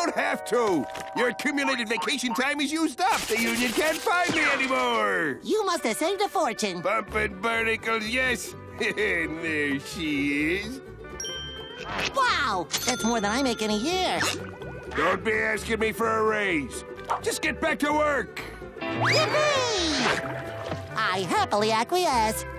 don't have to. Your accumulated vacation time is used up. The union can't find me anymore. You must have saved a fortune. Bumpin' barnacles, yes. There she is. Wow, that's more than I make in a year. Don't be asking me for a raise. Just get back to work. Yippee! I happily acquiesce.